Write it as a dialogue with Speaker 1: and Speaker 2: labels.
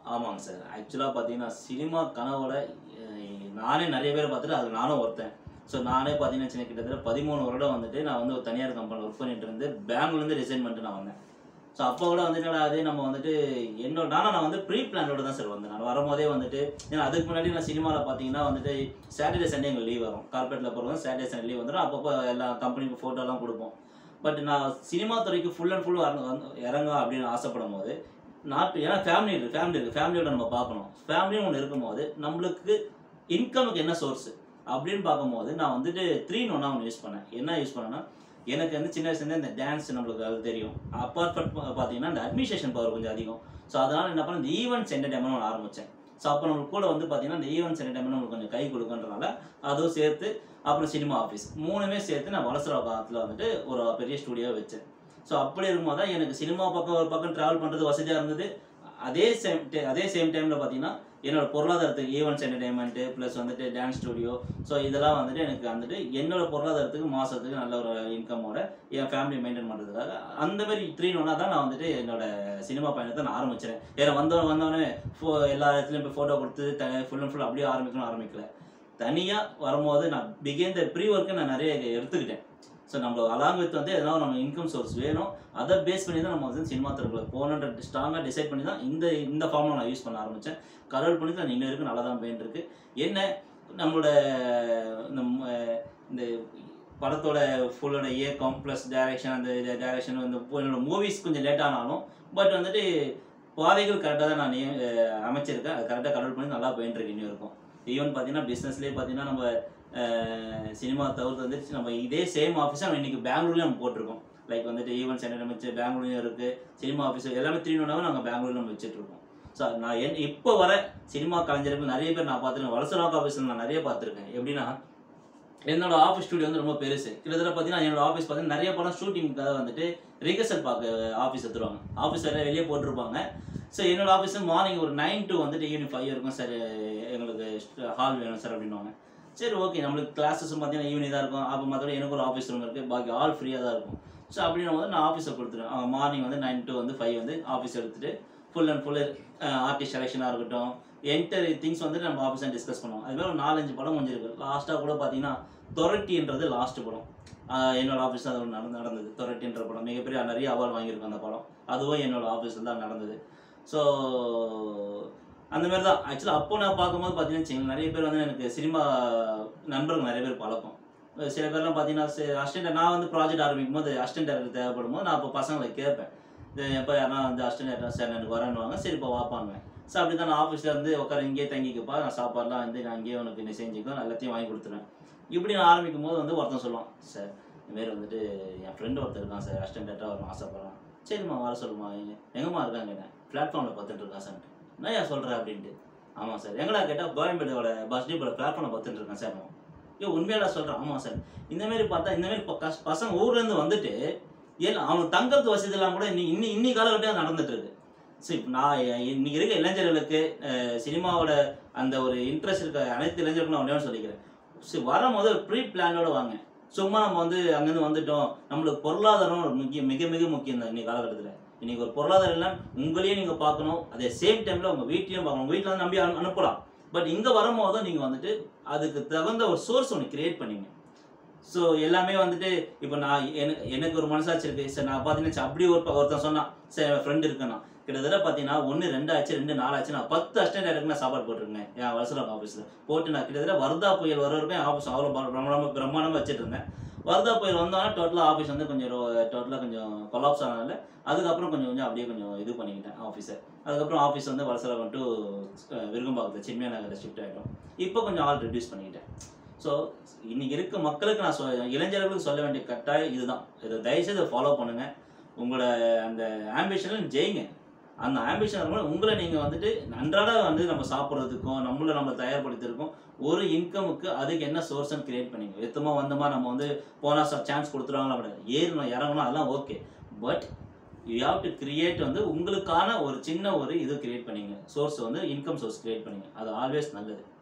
Speaker 1: ஆமாங்க சார். ஆக்சுவலா பார்த்தீங்கன்னா, சினிமா கனவோட நானே நெறைய பேர பார்த்துட்டு அதுல நானும் ஒருத்தன். ஸோ நானே பார்த்தீங்கன்னு வச்சுக்கங்க, கிட்டத்தட்ட 13 வருடம் வந்துட்டு நான் வந்து ஒரு தனியார் கம்பெனில ஒர்க் பண்ணிட்டு இருந்து, பெங்களூர்லேருந்து ரிசைன் பண்ணிட்டு நான் வந்தேன். ஸோ அப்போ கூட வந்து என்னடா அது நம்ம வந்துட்டு நான் வந்து ப்ரீ பிளானோட தான் சார் வந்தேன். நான் வரும்போதே வந்துட்டு ஏன்னா அதுக்கு முன்னாடி நான் சினிமால பார்த்தீங்கன்னா வந்துட்டு சாட்டர்டே, சண்டே எங்களுக்கு லீவ் வரும். கார்ப்பரேட்ல போறவங்க சாட்டர்டே, சண்டே லீவ் வந்துரும். அப்பப்போ எல்லா கம்பெனிக்கும் ஃபோட்டோலாம் குடுப்போம். பட் நான் சினிமா துறைக்கு ஃபுல் அண்ட் ஃபுல் இறங்க அப்படின்னு ஆசைப்படும்போது, ஏன்னா ஃபேமிலி இருக்கு. ஃபேமிலியோட நம்ம பார்க்கணும். ஃபேமிலின்னு ஒண்ணு இருக்கும்போது, நம்மளுக்கு இன்கமுக்கு என்ன சோர்ஸ் அப்படின்னு பார்க்கும்போது, நான் வந்துட்டு 3 in 1 ஒண்ணு யூஸ் பண்ணேன். என்ன யூஸ் பண்ணேன்னா, எனக்கு வந்து சின்ன வயசுலேருந்தே இந்த டான்ஸ் நம்மளுக்கு அது தெரியும். அப்பார்ட் பார்த்தீங்கன்னா, இந்த அட்மினிஸ்ட்ரேஷன் பவர் கொஞ்சம் அதிகம். ஸோ அதனால என்ன பண்ணேன், இந்த ஈவென்ட்ஸ் என்டர்டைன்மென்ட்னு ஒண்ணு ஆரம்பிச்சேன். ஸோ அப்போ நம்மளுக்கு கூட வந்து பார்த்தீங்கன்னா, இந்த ஈவென்ட்ஸ் என்டர்டைன்மென்ட் நம்மளுக்கு கொஞ்சம் கை கொடுக்குன்றனால, அதுவும் சேர்த்து அப்புறம் சினிமா ஆஃபீஸ் 3மே சேர்த்து நான் வலசரவாக்கத்துல வந்துட்டு ஒரு பெரிய ஸ்டுடியோவை வச்சேன். ஸோ அப்படி இருக்கும்போது தான் எனக்கு சினிமா பக்கம் ஒரு பக்கம் டிராவல் பண்ணுறது வசதியாக இருந்தது. அதே சேம் டைமில் பார்த்தீங்கன்னா, என்னோட பொருளாதாரத்துக்கு ஈவென்ட்ஸ் என்டர்டைன்மெண்ட் ப்ளஸ் வந்துட்டு டான்ஸ் ஸ்டுடியோ, ஸோ இதெல்லாம் வந்துட்டு எனக்கு வந்துட்டு என்னோட பொருளாதாரத்துக்கு மாதத்துக்கு நல்ல ஒரு இன்கமோட என் ஃபேமிலி மெயின்டைன் பண்ணுறதுக்காக அந்த மாதிரி 3 in 1 தான் நான் வந்துட்டு என்னோட சினிமா பயணத்தை நான் ஆரம்பிச்சேன். ஏன்னா வந்தவொடனே எல்லா இடத்துலையும் போய் ஃபோட்டோ கொடுத்து ஃபுல் அண்ட் ஃபுல் அப்படியே ஆரம்பிக்கல. தனியாக வரும்போது நான் பிகின் த ப்ரீ ஒர்க்கை நான் நிறைய எடுத்துக்கிட்டேன். ஸோ நம்ம அலாங் வித் வந்து எதனா நம்ம இன்கம் சோர்ஸ் வேணும். அதை பேஸ் பண்ணி தான் நம்ம வந்து சினிமா துறைக்குள்ள போகணுன்ற ஸ்ட்ராங்காக டிசைட் பண்ணி தான் இந்த ஃபார்மில் நான் யூஸ் பண்ண ஆரம்பித்தேன். கடவுள் பண்ணி நான் இன்ன வரைக்கும் நல்லா தான் போயிட்டு இருக்கு. என்ன நம்மளோட இந்த படத்தோட ஃபுல்லோட இயக்கம் ப்ளஸ் டைரக்ஷன், அந்த டைரக்ஷன் இந்த என்னோட மூவிஸ் கொஞ்சம் லேட் ஆனாலும் பட் வந்துட்டு பாதைகள் கரெக்டாக தான் நான் அமைச்சிருக்கேன். அது கரெக்டாக கடவுள் பண்ணி நல்லா போயிட்டு இருக்கு இன்னும் இருக்கும். ஈவன் பார்த்தீங்கன்னா பிஸ்னஸ்லேயே பார்த்தீங்கன்னா நம்ம சினிமா தவிர்த்து வந்துட்டு நம்ம இதே சேம் ஆஃபீஸாக நம்ம இன்றைக்கி பெங்களூர்லேயும் நம்ம போட்டிருக்கோம். லைக் வந்துட்டு ஈவென்ட்ஸ் என்டர்டைன்மெண்ட் பெங்களூர்லையும் இருக்குது. சினிமா ஆஃபீஸ் எல்லாமே 3 in 1 நாங்கள் பெங்களூரில் நம்ம வச்சுட்ருக்கோம். ஸோ நான் இப்போ வர சினிமா கலைஞர்கள் நிறைய பேர் நான் பார்த்துருக்கேன். வலசரவாக்க ஆஃபீஸில் நான் நிறைய பார்த்துருக்கேன். எப்படின்னா என்னோட ஆஃபீஸ் ஸ்டுடியோ வந்து ரொம்ப பெருசு. கிட்டத்தட்ட பார்த்தீங்கன்னா என்னோட ஆஃபீஸ் பார்த்தீங்கன்னா நிறைய படம் ஷூட்டிங்காக வந்துட்டு ரிகர்சல் பார்க்க ஆஃபீஸ் எடுத்துருவாங்க. ஆஃபீஸ் வேறு வெளியே போட்டிருப்பாங்க. ஸோ என்னோட ஆஃபீஸ் மார்னிங் ஒரு 9 to வந்துட்டு ஈவினிங் 5 இருக்கும். சார் எங்களுக்கு ஹால் வேணும் சார் அப்படின்வாங்க. சரி ஓகே, நம்மளுக்கு கிளாஸஸும் பார்த்தீங்கன்னா ஈவினிங் தான் இருக்கும். அப்போ மற்றபடி எனக்கு ஒரு ஆஃபீஸ் ரூம் இருக்குது, பாக்கி ஆல் ஃப்ரீயாக தான் இருக்கும். ஸோ அப்படின்னும் போது நான் ஆஃபீஸை கொடுத்துருவேன். மார்னிங் வந்து 9 to 5 வந்து ஆஃபீஸ் எடுத்துகிட்டு ஃபுல் அண்ட் ஃபுல் ஆர்டிஸ்ட் செலெக்ஷனாக இருக்கட்டும், திங்ஸ் வந்துட்டு நம்ம ஆஃபீஸாக டிஸ்கஸ் பண்ணுவோம். அதுமாதிரி ஒரு 4-5 படம் முடிஞ்சிருக்கு. லாஸ்ட்டாக கூட பார்த்தீங்கன்னா தொரட்டின்றது லாஸ்ட் படம் என்னோட ஆஃபீஸ் தான் அது நடந்தது. தொரட்டின்ற படம் மிகப்பெரிய நிறைய அவார்டு வாங்கியிருக்கும். அந்த படம் அதுவும் என்னோட ஆஃபீஸில் தான் நடந்தது. ஸோ அந்த மாதிரி தான் ஆக்சுவலாக அப்போ நான் பார்க்கும்போது பார்த்தீங்கன்னா நிறைய பேர் வந்து எனக்கு சினிமா நண்பர்கள் நிறைய பேர் பழக்கம். சில பேர்லாம் பார்த்தீங்கன்னா அசிஸ்டன்ட் நான் வந்து ப்ராஜெக்ட் ஆரம்பிக்கும் போது அசிஸ்டன்ட் டேரக்டர் தேவைப்படும் போது நான் இப்போ பசங்களை கேட்பேன், எப்போ யாரா வந்து அசிஸ்டன்ட் டேரக்டர் சார் எனக்கு வரேன்னுவாங்க. சரி இப்போ வாப்பானுவேன். ஸோ அப்படி தான் நான் ஆஃபீஸில் வந்து உட்கார இங்கேயே தங்கிக்கப்பா, நான் சாப்பாடுலாம் வந்து நான் இங்கேயே உனக்கு நீ செஞ்சுக்கோ, நான் எல்லாத்தையும் வாங்கி கொடுத்துருவேன். இப்படி நான் ஆரம்பிக்கும் போது வந்து ஒருத்தன் சொல்லுவான், சார் இதுமாரி வந்துட்டு என் ஃப்ரெண்டு ஒருத்தர் இருக்கான் சார், அசிஸ்டன்ட் டேரக்டராக வரணும் ஆசைப்பட்றான். சரிம்மா வர சொல்லுமா, எங்கம்மா இருக்காங்க கேட்டேன். பிளாட்ஃபார்மில் பார்த்துட்டு இருக்கா சார். நான் ஏன் சொல்கிறேன் அப்படின்ட்டு. ஆமாம் சார். எங்கடா கேட்டால் கோயம்பேடோட பஸ் டிப்போட பிளாட்ஃபார்மில் பார்த்துட்டு இருக்கேன் சார். உண்மையில சொல்கிறேன். ஆமாம் சார். இந்தமாரி பார்த்தா இந்தமாரி பசங்க ஊர்லேருந்து வந்துட்டு அவனுக்கு தங்கறது வசதியெல்லாம் கூட இன்னி காலகட்டம் நடந்துட்டு இருக்கு. ஸோ இப்போ நான் இன்னைக்கு இருக்க இளைஞர்களுக்கு சினிமாவோட அந்த ஒரு இன்ட்ரெஸ்ட் இருக்க அனைத்து இளைஞர்களுக்கும் நான் ஒன்றே சொல்லிக்கிறேன். ஸோ வரும்போது ப்ரீ பிளானோட வாங்க. சும்மா நம்ம வந்து அங்கேருந்து வந்துட்டோம், நம்மளுக்கு பொருளாதாரம் மிக மிக முக்கியம் தான் இன்னைக்கு காலகட்டத்தில். இன்னைக்கு ஒரு பொருளாதாரம் இல்லைன்னா உங்களையும் நீங்கள் பார்க்கணும், அதே சேம் டைமில் உங்கள் வீட்லையும் பார்க்கணும். உங்கள் வீட்டில் வந்து நம்பி அனுப்பலாம். பட் இங்கே வரும்போது நீங்கள் வந்துட்டு அதுக்கு தகுந்த ஒரு சோர்ஸ் ஒன்று கிரியேட் பண்ணிங்க. ஸோ எல்லாமே வந்துட்டு இப்போ நான் எனக்கு ஒரு மனசாட்சி இருக்குது சார். நான் பார்த்தீங்கன்னா அப்படி ஒருத்தன் சொன்னான் சார், என் ஃப்ரெண்டு இருக்குன்னா கிட்டத்தட்ட பார்த்தீங்கன்னா 1 2 ஆச்சு 2 4 ஆச்சு. நான் 10 அசிஸ்டன்ட் டேரக்டருக்கு நான் சாப்பாடு போட்டிருக்கேன் என் வலசரவாக்க ஆஃபீஸில் போட்டு. நான் கிட்டத்தட்ட வர்தா புயல் வர வரைக்கும் ஆஃபீஸ் அவ்வளோ பிரம்மாண்டமாக வச்சுட்டு இருந்தேன். வர்தா புயல் வந்தோன்னா டோட்டலாக ஆஃபீஸ் வந்து கொஞ்சம் கொலாப்ஸ் ஆனதுனால அதுக்கப்புறம் கொஞ்சம் அப்படியே கொஞ்சம் இது பண்ணிக்கிட்டேன் ஆஃபீஸை. அதுக்கப்புறம் ஆஃபீஸ் வந்து வலசரவாக்கம் டு விருகம்பாக்கத்தில் சின்மயா நகரில் ஷிஃப்ட் ஆகிட்டோம். இப்போ கொஞ்சம் ஆள் ரெடியூஸ் பண்ணிக்கிட்டேன். ஸோ இன்னைக்கு இருக்க மக்களுக்கு நான் இளைஞர்களுக்கு சொல்ல வேண்டிய கட்டாயம் இதுதான். இதை தயவுசெய்து ஃபாலோ பண்ணுங்கள். உங்களோட அந்த ஆம்பிஷனில் ஜெயிங்க. அந்த ஆம்பிஷன் இருக்கும்போது உங்களை நீங்கள் வந்துட்டு அன்றாட வந்து நம்ம சாப்பிட்றதுக்கும் நம்ம தயார்படுத்திருக்கோம் ஒரு இன்கமுக்கு அதுக்கு என்ன சோர்ஸ்ன்னு கிரியேட் பண்ணிங்க. எத்தமா வந்தமா நம்ம வந்து போனால் சான்ஸ் கொடுத்துருவாங்களா கிடையாது, ஏறணும் இறங்கணும் அதெல்லாம் okay. But you have to create வந்து உங்களுக்கான ஒரு சின்ன ஒரு இது கிரியேட் பண்ணிங்க. சோர்ஸ் வந்து இன்கம் சோர்ஸ் கிரியேட் பண்ணிங்க. அது ஆல்வேஸ் நல்லது.